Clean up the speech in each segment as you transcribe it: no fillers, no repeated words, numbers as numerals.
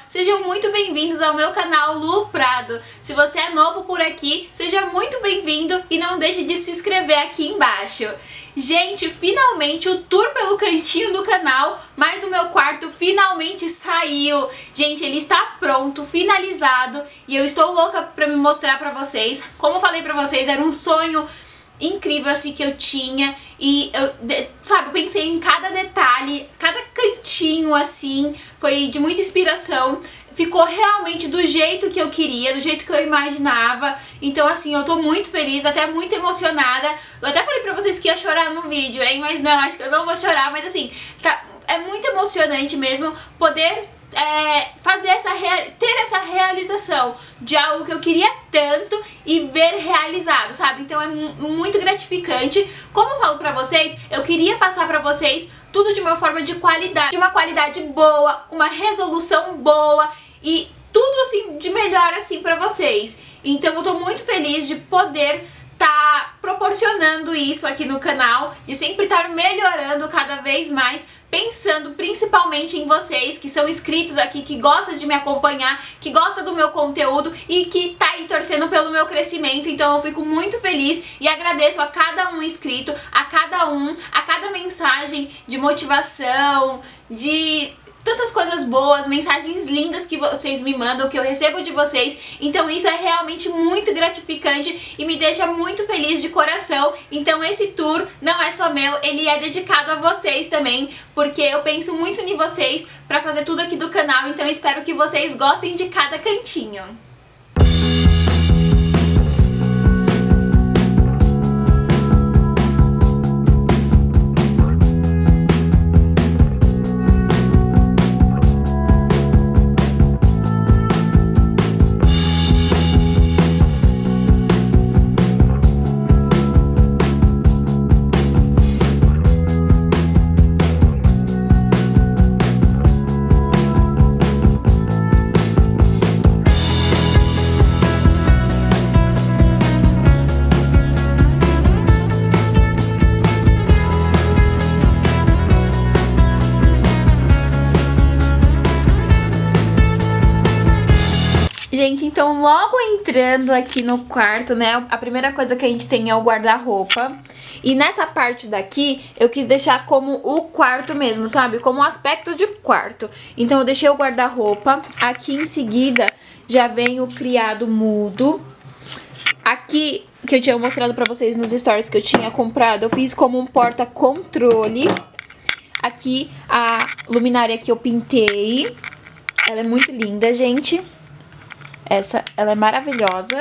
Sejam muito bem-vindos ao meu canal Lu Prado. Se você é novo por aqui, seja muito bem-vindo e não deixe de se inscrever aqui embaixo. Gente, finalmente o tour pelo cantinho do canal, mas o meu quarto finalmente saiu. Gente, ele está pronto, finalizado, e eu estou louca pra me mostrar pra vocês. Como eu falei pra vocês, era um sonho incrível assim que eu tinha, e eu pensei em cada detalhe, cada cantinho assim, foi de muita inspiração. Ficou realmente do jeito que eu queria, do jeito que eu imaginava. Então assim, eu tô muito feliz, até muito emocionada. Eu até falei pra vocês que ia chorar no vídeo, hein? Mas não, acho que eu não vou chorar. Mas assim, é muito emocionante mesmo poder ter essa realização de algo que eu queria tanto e ver realizado, sabe? Então é muito gratificante. Como eu falo pra vocês, eu queria passar pra vocês tudo de uma forma de qualidade, de uma qualidade boa, uma resolução boa e tudo assim de melhor assim pra vocês. Então eu tô muito feliz de poder estar proporcionando isso aqui no canal, de sempre estar melhorando cada vez mais, pensando principalmente em vocês que são inscritos aqui, que gostam de me acompanhar, que gostam do meu conteúdo e que tá aí torcendo pelo meu crescimento. Então eu fico muito feliz e agradeço a cada um inscrito, a cada mensagem de motivação, de tantas coisas boas, mensagens lindas que vocês me mandam, que eu recebo de vocês. Então isso é realmente muito gratificante e me deixa muito feliz de coração. Então esse tour não é só meu, ele é dedicado a vocês também, porque eu penso muito em vocês pra fazer tudo aqui do canal. Então eu espero que vocês gostem de cada cantinho. Gente, então logo entrando aqui no quarto, né, a primeira coisa que a gente tem é o guarda-roupa. E nessa parte daqui eu quis deixar como o quarto mesmo, sabe? Como um aspecto de quarto. Então eu deixei o guarda-roupa. Aqui em seguida já vem o criado mudo. Aqui, que eu tinha mostrado pra vocês nos stories que eu tinha comprado, eu fiz como um porta-controle. Aqui a luminária que eu pintei. Ela é muito linda, gente. Ela é maravilhosa.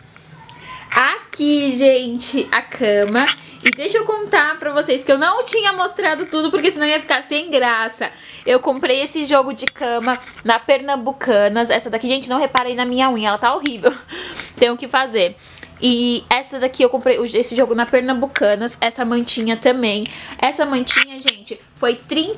Aqui, gente, a cama. E deixa eu contar pra vocês que eu não tinha mostrado tudo, porque senão ia ficar sem graça. Eu comprei esse jogo de cama na Pernambucanas. Essa daqui, gente, não reparei na minha unha, ela tá horrível. Tenho que fazer. E essa daqui eu comprei esse jogo na Pernambucanas. Essa mantinha também. Essa mantinha, gente, foi R$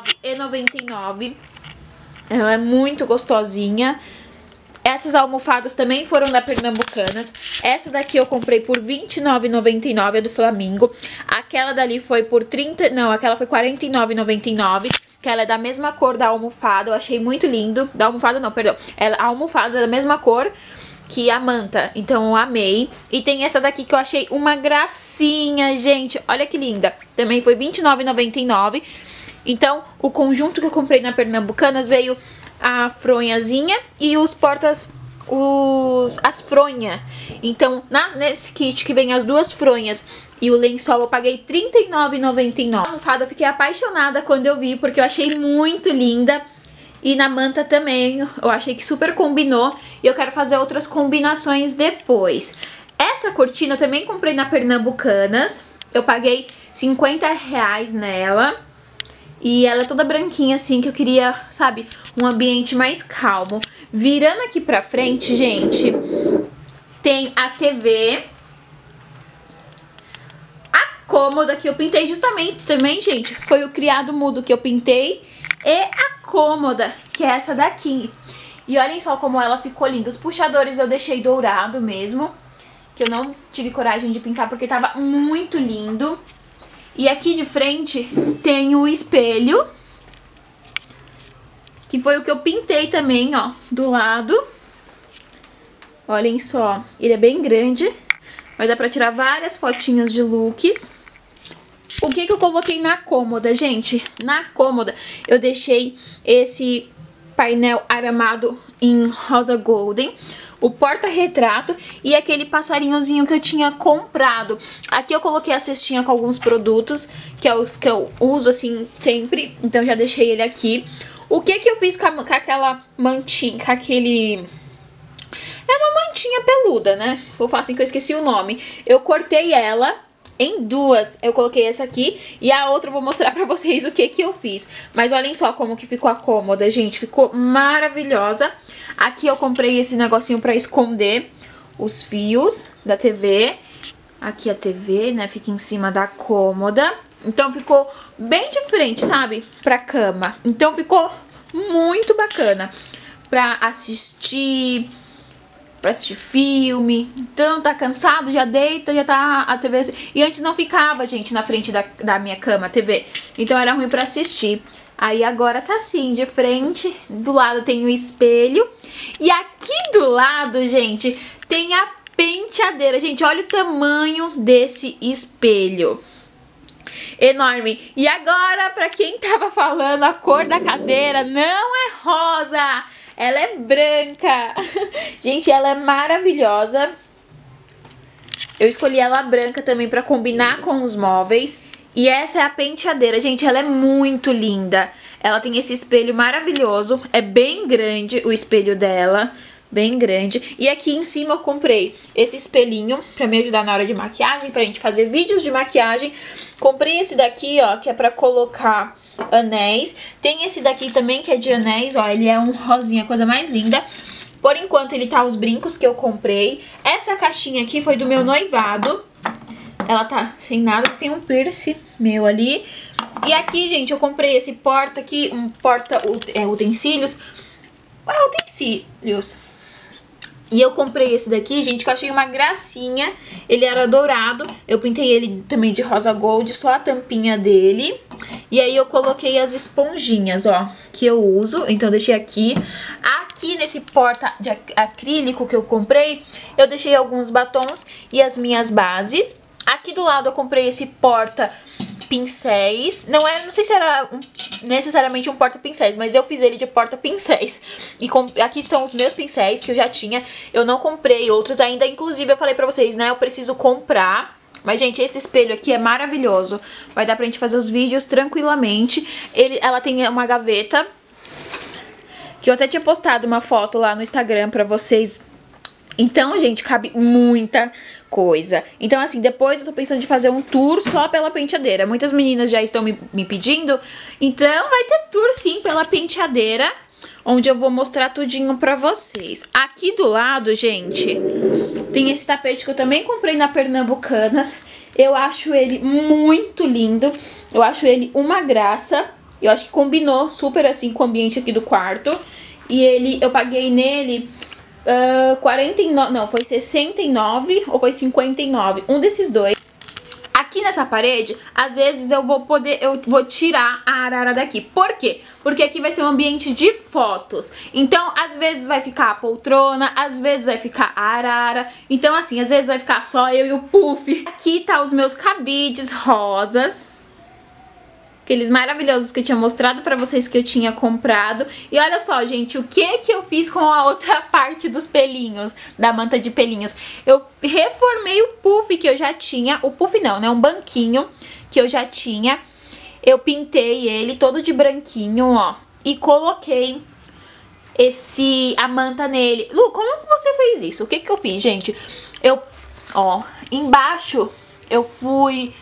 39,99. Ela é muito gostosinha. Essas almofadas também foram da Pernambucanas. Essa daqui eu comprei por R$ 29,99, é do Flamingo. Aquela dali foi por aquela foi R$ 49,99, que ela é da mesma cor da almofada. Eu achei muito lindo. Da almofada não, perdão. A almofada é da mesma cor que a manta, então eu amei. E tem essa daqui que eu achei uma gracinha, gente. Olha que linda. Também foi R$ 29,99. Então, o conjunto que eu comprei na Pernambucanas veio a fronhazinha e os as fronhas. Então, nesse kit que vem as duas fronhas e o lençol, eu paguei R$ 39,99. A almofada eu fiquei apaixonada quando eu vi, porque eu achei muito linda. E na manta também, eu achei que super combinou. E eu quero fazer outras combinações depois. Essa cortina eu também comprei na Pernambucanas. Eu paguei R$50 nela. E ela é toda branquinha assim, que eu queria, sabe, um ambiente mais calmo. Virando aqui pra frente, gente, tem a TV. A cômoda que eu pintei justamente também, gente, foi o criado mudo que eu pintei. E a cômoda, que é essa daqui. E olhem só como ela ficou linda. Os puxadores eu deixei dourado mesmo, que eu não tive coragem de pintar porque tava muito lindo. E aqui de frente tem o espelho. que foi o que eu pintei também, ó, do lado. Olhem só, ele é bem grande, mas dá pra tirar várias fotinhas de looks. O que que eu coloquei na cômoda, gente? Na cômoda eu deixei esse painel aramado em rosa golden, o porta-retrato e aquele passarinhozinho que eu tinha comprado. Aqui eu coloquei a cestinha com alguns produtos, que é os que eu uso assim sempre, então já deixei ele aqui. O que que eu fiz com aquela mantinha, com aquele... É uma mantinha peluda, né? Vou falar assim que eu esqueci o nome. Eu cortei ela em duas. Eu coloquei essa aqui e a outra eu vou mostrar pra vocês o que que eu fiz. Mas olhem só como que ficou a cômoda, gente. Ficou maravilhosa. Aqui eu comprei esse negocinho pra esconder os fios da TV. Aqui a TV, né? Fica em cima da cômoda. Então ficou bem diferente, sabe? Pra cama. Então ficou muito bacana pra assistir filme. Então tá cansado, já deita, já tá a TV assim. E antes não ficava, gente, na frente da minha cama, a TV. Então era ruim pra assistir. Aí agora tá assim, de frente. Do lado tem o espelho. E aqui do lado, gente, tem a penteadeira. Gente, olha o tamanho desse espelho. Enorme. E agora, pra quem tava falando, a cor da cadeira não é rosa. Ela é branca. Gente, ela é maravilhosa. Eu escolhi ela branca também pra combinar com os móveis. E essa é a penteadeira. Gente, ela é muito linda. Ela tem esse espelho maravilhoso. É bem grande o espelho dela. Bem grande. E aqui em cima eu comprei esse espelhinho pra me ajudar na hora de maquiagem, pra gente fazer vídeos de maquiagem. Comprei esse daqui, ó, que é pra colocar anéis. Tem esse daqui também que é de anéis, ó, ele é um rosinha, coisa mais linda. Por enquanto ele tá os brincos que eu comprei. Essa caixinha aqui foi do meu noivado. Ela tá sem nada, tem um piercing meu ali. E aqui, gente, eu comprei esse porta aqui, um porta utensílios. Utensílios. E eu comprei esse daqui, gente, que eu achei uma gracinha. Ele era dourado. Eu pintei ele também de rosa gold, só a tampinha dele. E aí eu coloquei as esponjinhas, ó, que eu uso. Então eu deixei aqui. Aqui nesse porta de acrílico que eu comprei, eu deixei alguns batons e as minhas bases. Aqui do lado eu comprei esse porta pincéis. Não sei se era necessariamente um porta-pincéis, mas eu fiz ele de porta-pincéis. E aqui estão os meus pincéis que eu já tinha. Eu não comprei outros ainda, inclusive eu falei pra vocês, né, eu preciso comprar. Mas, gente, esse espelho aqui é maravilhoso. Vai dar pra gente fazer os vídeos tranquilamente. Ela tem uma gaveta, que eu até tinha postado uma foto lá no Instagram pra vocês. Então, gente, cabe muita coisa. Então, assim, depois eu tô pensando de fazer um tour só pela penteadeira. Muitas meninas já estão me pedindo. Então, vai ter tour, sim, pela penteadeira, onde eu vou mostrar tudinho pra vocês. Aqui do lado, gente, tem esse tapete que eu também comprei na Pernambucanas. Eu acho ele muito lindo. Eu acho ele uma graça. Eu acho que combinou super, assim, com o ambiente aqui do quarto. E eu paguei nele... 49, não, foi 69 ou foi 59, um desses dois. Aqui nessa parede, às vezes eu vou tirar a arara daqui. Por quê? Porque aqui vai ser um ambiente de fotos. Então, às vezes vai ficar a poltrona, às vezes vai ficar a arara. Então, assim, às vezes vai ficar só eu e o puff. Aqui tá os meus cabides rosas. Aqueles maravilhosos que eu tinha mostrado pra vocês que eu tinha comprado. E olha só, gente, o que eu fiz com a outra parte dos pelinhos, da manta de pelinhos. Eu reformei o puff que eu já tinha. O puff não, né? Um banquinho que eu já tinha. Eu pintei ele todo de branquinho, ó. E coloquei a manta nele. Lu, como que você fez isso? O que eu fiz, gente? Embaixo eu fui...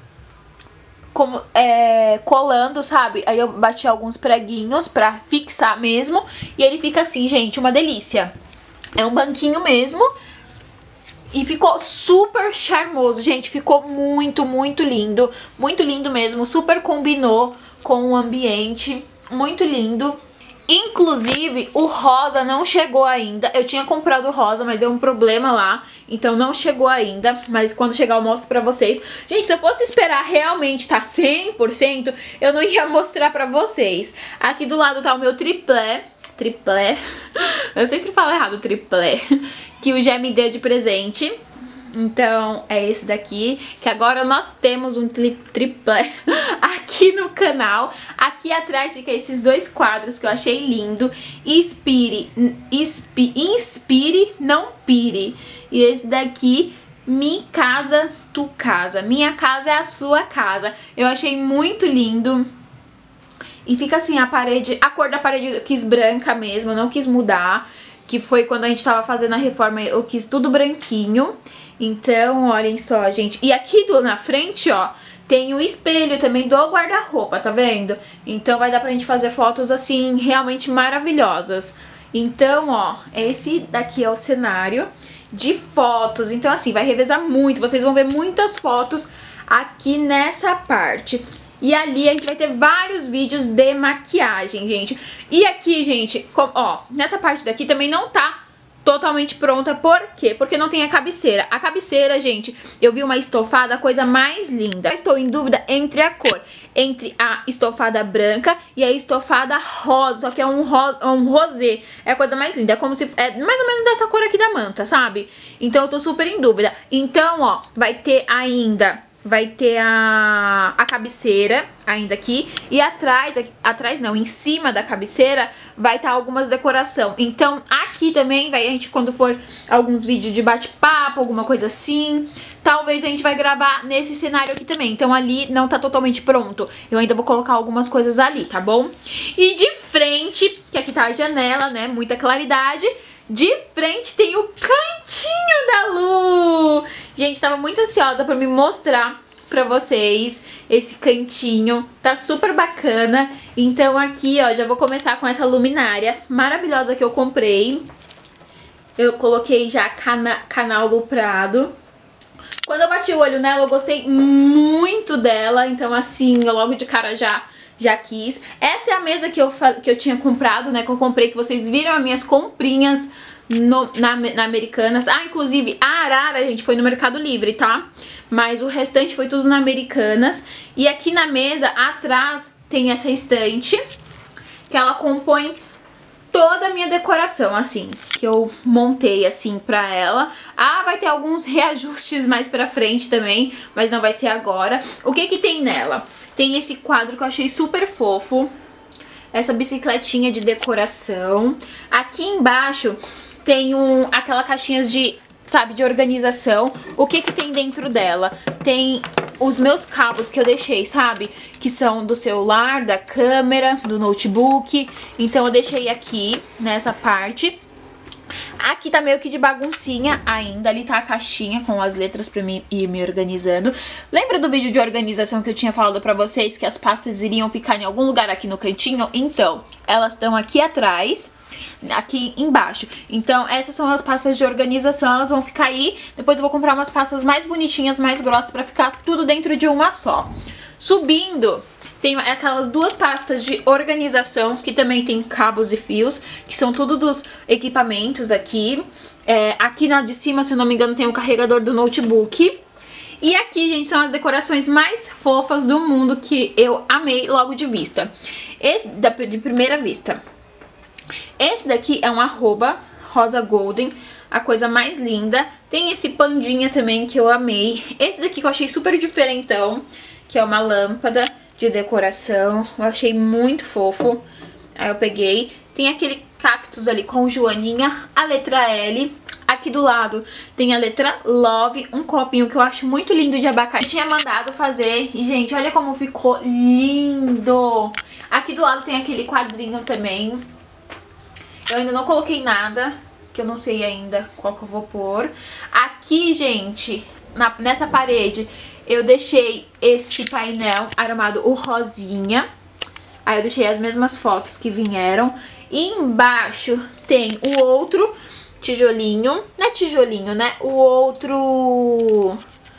colando, sabe? Aí eu bati alguns preguinhos pra fixar mesmo. E ele fica assim, gente, uma delícia. É um banquinho mesmo. E ficou super charmoso, gente. Ficou muito, muito lindo. Muito lindo mesmo. Super combinou com o ambiente. Muito lindo. Inclusive, o rosa não chegou ainda. Eu tinha comprado o rosa, mas deu um problema lá. Então não chegou ainda. Mas quando chegar eu mostro pra vocês. Gente, se eu fosse esperar realmente tá 100%, eu não ia mostrar pra vocês. Aqui do lado tá o meu triplé. Triplé. Eu sempre falo errado, triplé. Que o Jé me deu de presente. Então é esse daqui, que agora nós temos um triplé aqui no canal. Aqui atrás fica esses dois quadros que eu achei lindo. Inspire, não pire. E esse daqui, Mi Casa, Tu Casa. Minha casa é a sua casa. Eu achei muito lindo. E fica assim a parede, a cor da parede eu quis branca mesmo, eu não quis mudar. Que foi quando a gente tava fazendo a reforma, eu quis tudo branquinho. Então, olhem só, gente. E aqui na frente, ó, tem o espelho também do guarda-roupa, tá vendo? Então vai dar pra gente fazer fotos, assim, realmente maravilhosas. Então, ó, esse daqui é o cenário de fotos. Então, assim, vai revezar muito. Vocês vão ver muitas fotos aqui nessa parte. E ali a gente vai ter vários vídeos de maquiagem, gente. E aqui, gente, ó, nessa parte daqui também não tá totalmente pronta. Por quê? Porque não tem a cabeceira. A cabeceira, gente, eu vi uma estofada, a coisa mais linda. Estou em dúvida entre a cor, entre a estofada branca e a estofada rosa, só que é um rosé. É a coisa mais linda, é como se é mais ou menos dessa cor aqui da manta, sabe? Então eu tô super em dúvida. Então, ó, vai ter a cabeceira ainda aqui. E atrás não, em cima da cabeceira vai estar algumas decoração. Então aqui também vai, a gente quando for alguns vídeos de bate-papo, alguma coisa assim, talvez a gente vai gravar nesse cenário aqui também. Então ali não tá totalmente pronto, eu ainda vou colocar algumas coisas ali, tá bom? E de frente, que aqui tá a janela, né, muita claridade. De frente tem o cantinho da Lu. Gente, tava muito ansiosa pra me mostrar pra vocês esse cantinho. Tá super bacana. Então aqui, ó, já vou começar com essa luminária maravilhosa que eu comprei. Eu coloquei já canal Lu Prado. Quando eu bati o olho nela, eu gostei muito dela. Então assim, eu logo de cara já quis. Essa é a mesa que eu tinha comprado, né? Que eu comprei, que vocês viram as minhas comprinhas na Americanas. Ah, inclusive, a arara, gente, foi no Mercado Livre, tá? Mas o restante foi tudo na Americanas. E aqui na mesa, atrás, tem essa estante, que ela compõe toda a minha decoração, assim, que eu montei, assim, pra ela. Ah, vai ter alguns reajustes mais pra frente também, mas não vai ser agora. O que que tem nela? Tem esse quadro que eu achei super fofo, essa bicicletinha de decoração. Aqui embaixo tem aquela caixinhas de, sabe, de organização. O que que tem dentro dela? Tem os meus cabos que eu deixei, sabe? Que são do celular, da câmera, do notebook. Então eu deixei aqui, nessa parte. Aqui tá meio que de baguncinha ainda. Ali tá a caixinha com as letras pra mim ir me organizando. Lembra do vídeo de organização que eu tinha falado pra vocês que as pastas iriam ficar em algum lugar aqui no cantinho? Então, elas estão aqui atrás, aqui embaixo. Então essas são as pastas de organização, elas vão ficar aí. Depois eu vou comprar umas pastas mais bonitinhas, mais grossas, pra ficar tudo dentro de uma só. Subindo, tem aquelas duas pastas de organização, que também tem cabos e fios, que são tudo dos equipamentos aqui. Aqui na de cima, se eu não me engano, tem o carregador do notebook. E aqui, gente, são as decorações mais fofas do mundo, que eu amei logo de vista. De primeira vista. Esse daqui é um arroba rosa golden, a coisa mais linda. Tem esse pandinha também que eu amei. Esse daqui que eu achei super diferentão, que é uma lâmpada de decoração. Eu achei muito fofo. Aí eu peguei. Tem aquele cactus ali com joaninha, a letra L. Aqui do lado tem a letra Love, um copinho que eu acho muito lindo de abacate. Eu tinha mandado fazer e, gente, olha como ficou lindo. Aqui do lado tem aquele quadrinho também. Eu ainda não coloquei nada, que eu não sei ainda qual que eu vou pôr. Aqui, gente, nessa parede, eu deixei esse painel armado, o rosinha. Aí eu deixei as mesmas fotos que vieram. E embaixo tem o outro tijolinho. Não é tijolinho, né? O outro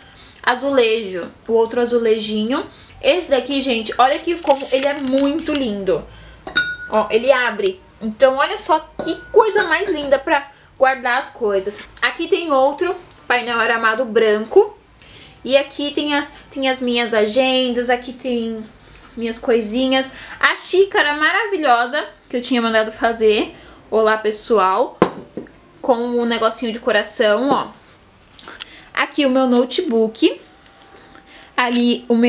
azulejo. O outro azulejinho. Esse daqui, gente, olha aqui como ele é muito lindo. Ó, ele abre. Então, olha só que coisa mais linda pra guardar as coisas. Aqui tem outro painel aramado branco. E aqui tem as minhas agendas, aqui tem minhas coisinhas. A xícara maravilhosa que eu tinha mandado fazer. Olá, pessoal. Com um negocinho de coração, ó. Aqui o meu notebook. Ali o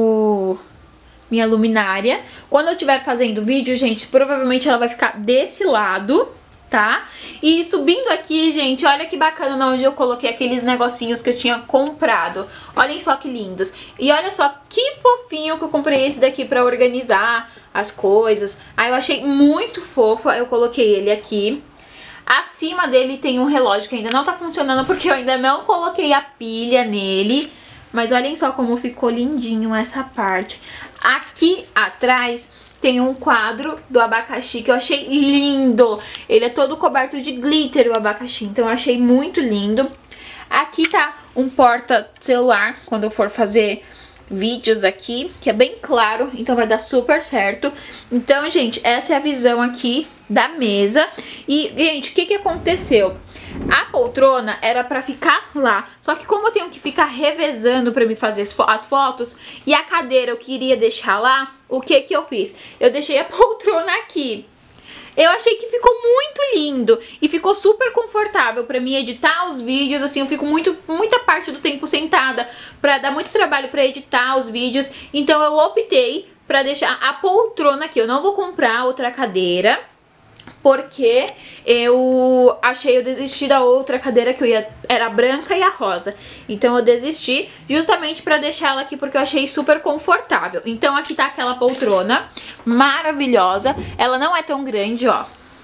minha luminária. Quando eu estiver fazendo vídeo, gente, provavelmente ela vai ficar desse lado, tá? E subindo aqui, gente, olha que bacana onde eu coloquei aqueles negocinhos que eu tinha comprado. Olhem só que lindos. E olha só que fofinho que eu comprei esse daqui pra organizar as coisas. Aí eu achei muito fofo, eu coloquei ele aqui. Acima dele tem um relógio que ainda não tá funcionando porque eu ainda não coloquei a pilha nele. Mas olhem só como ficou lindinho essa parte. Aqui atrás tem um quadro do abacaxi que eu achei lindo. Ele é todo coberto de glitter, o abacaxi, então eu achei muito lindo. Aqui tá um porta-celular, quando eu for fazer vídeos aqui, que é bem claro, então vai dar super certo. Então, gente, essa é a visão aqui da mesa. E, gente, o que aconteceu? A poltrona era pra ficar lá, só que como eu tenho que ficar revezando pra me fazer as fotos e a cadeira eu queria deixar lá, o que eu fiz? Eu deixei a poltrona aqui. Eu achei que ficou muito lindo e ficou super confortável pra mim editar os vídeos, assim, eu fico muita parte do tempo sentada pra dar muito trabalho pra editar os vídeos, então eu optei pra deixar a poltrona aqui. Eu não vou comprar outra cadeira, porque eu desisti da outra cadeira que era branca e a rosa. Então eu desisti justamente pra deixar ela aqui porque eu achei super confortável. Então aqui tá aquela poltrona maravilhosa. Ela não é tão grande, ó.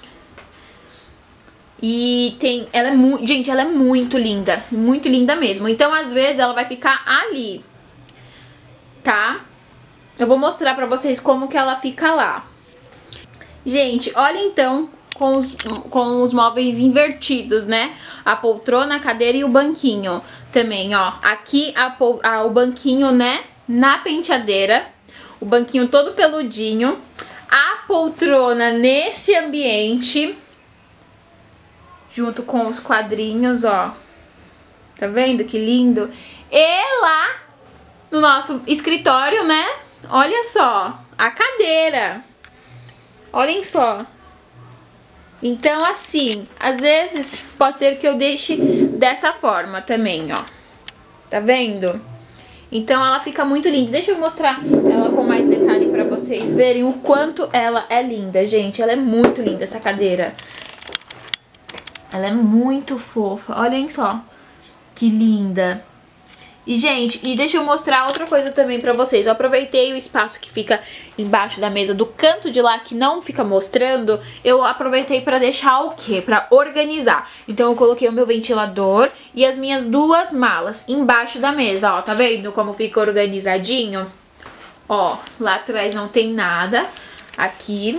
E gente, ela é muito linda mesmo. Então às vezes ela vai ficar ali, tá? Eu vou mostrar pra vocês como que ela fica lá. Gente, olha então com os móveis invertidos, né? A poltrona, a cadeira e o banquinho também, ó. Aqui o banquinho, né? Na penteadeira. O banquinho todo peludinho. A poltrona nesse ambiente. Junto com os quadrinhos, ó. Tá vendo que lindo? E lá no nosso escritório, né? Olha só, a cadeira. Olhem só. Então, assim, às vezes pode ser que eu deixe dessa forma também, ó. Tá vendo? Então ela fica muito linda. Deixa eu mostrar ela com mais detalhe pra vocês verem o quanto ela é linda, gente. Ela é muito linda, essa cadeira. Ela é muito fofa. Olhem só que linda. E, gente, deixa eu mostrar outra coisa também pra vocês. Eu aproveitei o espaço que fica embaixo da mesa, do canto de lá, que não fica mostrando. Eu aproveitei pra deixar o quê? Pra organizar. Então eu coloquei o meu ventilador e as minhas duas malas embaixo da mesa, ó. Tá vendo como fica organizadinho? Ó, lá atrás não tem nada. Aqui.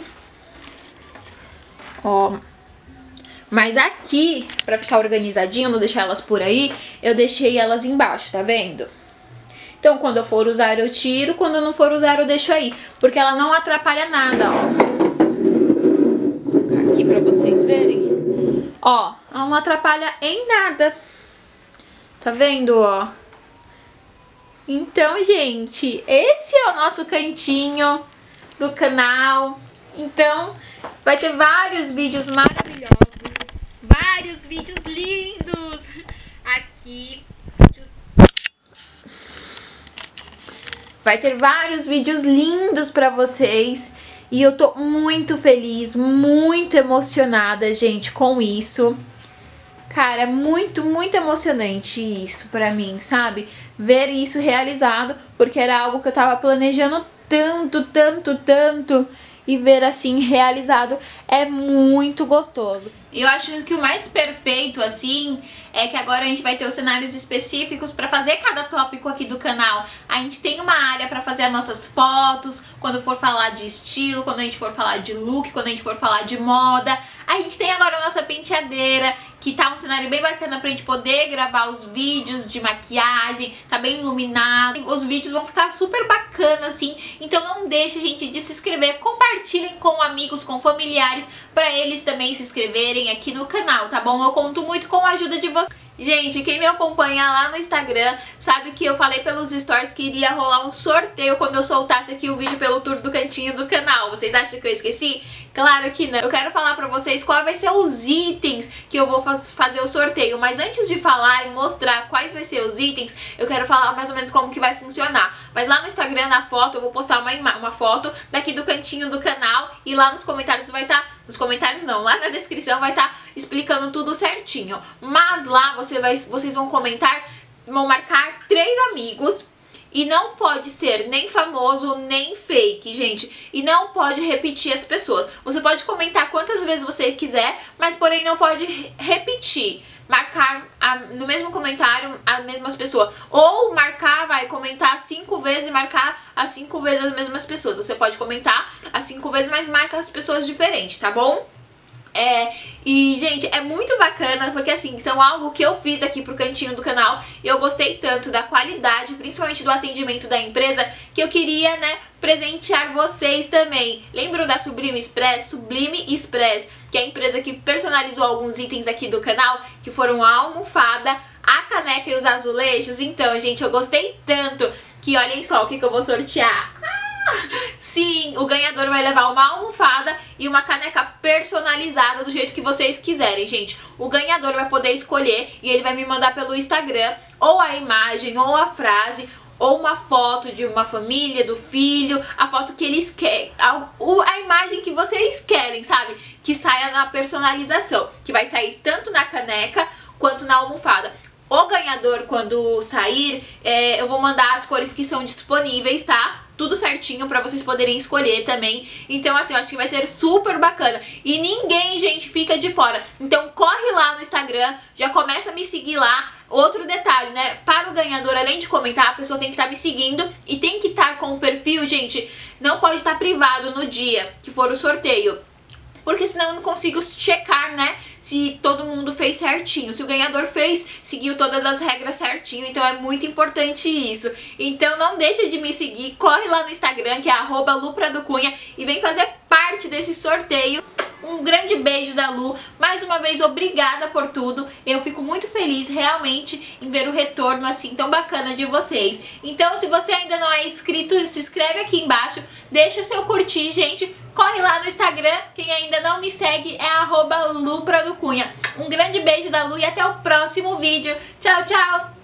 Ó. Mas aqui, pra ficar organizadinho, não deixar elas por aí, eu deixei elas embaixo, tá vendo? Então, quando eu for usar, eu tiro. Quando eu não for usar, eu deixo aí. Porque ela não atrapalha nada, ó. Vou colocar aqui pra vocês verem. Ó, ela não atrapalha em nada. Tá vendo, ó? Então, gente, esse é o nosso cantinho do canal. Então, vai ter vários vídeos maravilhosos. Vários vídeos lindos aqui. Vai ter vários vídeos lindos pra vocês. E eu tô muito feliz, muito emocionada, gente, com isso. Cara, é muito emocionante isso pra mim, sabe? Ver isso realizado, porque era algo que eu tava planejando tanto. E ver assim realizado é muito gostoso. Eu acho que o mais perfeito assim é que agora a gente vai ter os cenários específicos para fazer cada tópico aqui do canal. A gente tem uma área para fazer as nossas fotos, quando for falar de estilo, quando a gente for falar de look, quando a gente for falar de moda. A gente tem agora a nossa penteadeira, que tá um cenário bem bacana pra gente poder gravar os vídeos de maquiagem, tá bem iluminado, os vídeos vão ficar super bacana assim, então não deixe, gente, de se inscrever, compartilhem com amigos, com familiares, pra eles também se inscreverem aqui no canal, tá bom? Eu conto muito com a ajuda de vocês. Gente, quem me acompanha lá no Instagram sabe que eu falei pelos stories que iria rolar um sorteio quando eu soltasse aqui o vídeo pelo tour do cantinho do canal. Vocês acham que eu esqueci? Claro que não. Eu quero falar pra vocês qual vai ser os itens que eu vou fazer o sorteio. Mas antes de falar e mostrar quais vai ser os itens, eu quero falar mais ou menos como que vai funcionar. Mas lá no Instagram, na foto, eu vou postar uma foto daqui do cantinho do canal. E lá nos comentários vai estar... Nos comentários não, lá na descrição vai estar explicando tudo certinho. Mas lá vocês vão comentar, vão marcar 3 amigos. E não pode ser nem famoso, nem fake, gente. E não pode repetir as pessoas. Você pode comentar quantas vezes você quiser, mas porém não pode repetir. Marcar no mesmo comentário as mesmas pessoas. Ou marcar, comentar 5 vezes e marcar as 5 vezes as mesmas pessoas. Você pode comentar as 5 vezes, mas marca as pessoas diferentes, tá bom? E gente, é muito bacana porque assim, são algo que eu fiz aqui pro cantinho do canal e eu gostei tanto da qualidade, principalmente do atendimento da empresa, que eu queria, né, presentear vocês também. Lembram da Sublime Express? Sublime Express, que é a empresa que personalizou alguns itens aqui do canal, que foram a almofada, a caneca e os azulejos. Então, gente, eu gostei tanto que olhem só o que eu vou sortear. Sim, o ganhador vai levar uma almofada e uma caneca personalizada do jeito que vocês quiserem, gente. O ganhador vai poder escolher e ele vai me mandar pelo Instagram ou a imagem, ou a frase, ou uma foto de uma família, do filho, a foto que eles querem, a imagem que vocês querem, sabe? Que saia na personalização, que vai sair tanto na caneca quanto na almofada. O ganhador, quando sair, eu vou mandar as cores que são disponíveis, tá? Tudo certinho pra vocês poderem escolher também. Então assim, eu acho que vai ser super bacana. E ninguém, gente, fica de fora. Então corre lá no Instagram, já começa a me seguir lá. Outro detalhe, né? Para o ganhador, além de comentar, a pessoa tem que estar me seguindo e tem que estar com o perfil, gente, não pode estar privado no dia que for o sorteio. Porque senão eu não consigo checar, né, se todo mundo fez certinho. Se o ganhador fez, seguiu todas as regras certinho. Então é muito importante isso. Então não deixa de me seguir. Corre lá no Instagram, que é @lupraducunha, e vem fazer parte desse sorteio. Um grande beijo da Lu. Mais uma vez, obrigada por tudo. Eu fico muito feliz, realmente, em ver o retorno assim tão bacana de vocês. Então, se você ainda não é inscrito, se inscreve aqui embaixo. Deixa o seu curtir, gente. Corre lá no Instagram. Quem ainda não me segue é @lupraducunha. Um grande beijo da Lu e até o próximo vídeo. Tchau, tchau!